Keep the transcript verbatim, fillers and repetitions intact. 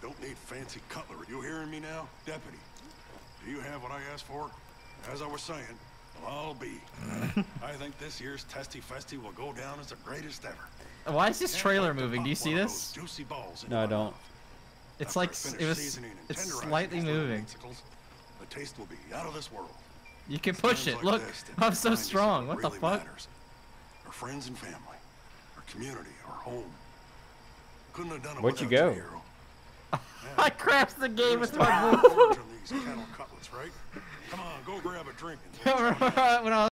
don't need fancy cutlery. You hearing me now, Deputy? Do you have what I asked for? As I was saying, well, I'll be. I think this year's Testy Festy will go down as the greatest ever. Why is this trailer Can't wait to moving? pop Do you see one of this? those juicy balls into No, I my don't. mouth. It's After like I s- finish it was. seasoning and It's tenderizing slightly these little moving. meatsicles, the taste will be out of this world. You can It's push times it. like Look, this that I'm so remind us strong. What the really fuck? matters. Our friends and family, our community, our home. Couldn't have done it Where'd you without go? hero. I crashed the game with my There's move. no gorge on these cattle cutlets, right? Come on, go grab a drink. And when I was